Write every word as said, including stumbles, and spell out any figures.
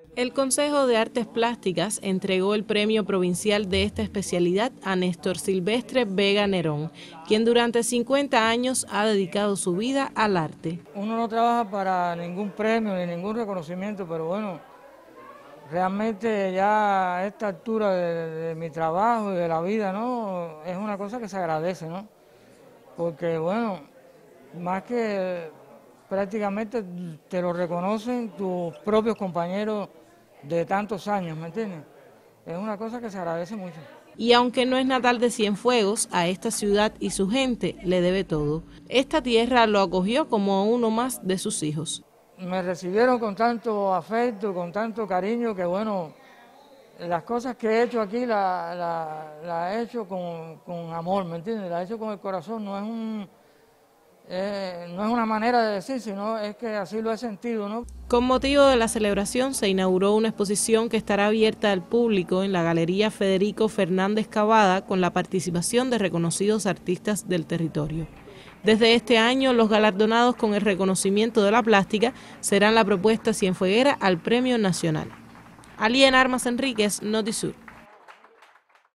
El Consejo de Artes Plásticas entregó el premio provincial de esta especialidad a Néstor Silvestre Vega Nerón, quien durante cincuenta años ha dedicado su vida al arte. Uno no trabaja para ningún premio ni ningún reconocimiento, pero bueno, realmente ya a esta altura de, de mi trabajo y de la vida, ¿no? Es una cosa que se agradece, ¿no? Porque bueno, más que prácticamente te lo reconocen tus propios compañeros de tantos años, ¿me entiendes? Es una cosa que se agradece mucho. Y aunque no es natal de Cienfuegos, a esta ciudad y su gente le debe todo. Esta tierra lo acogió como uno más de sus hijos. Me recibieron con tanto afecto, con tanto cariño, que bueno, las cosas que he hecho aquí las la, la he hecho con, con amor, ¿me entiendes? Las he hecho con el corazón, no es un... Eh, no es una manera de decir, sino es que así lo he sentido, ¿no? Con motivo de la celebración se inauguró una exposición que estará abierta al público en la Galería Federico Fernández Cavada con la participación de reconocidos artistas del territorio. Desde este año, los galardonados con el reconocimiento de la plástica serán la propuesta cienfueguera al Premio Nacional. Aliena Armas Enríquez, Notisur.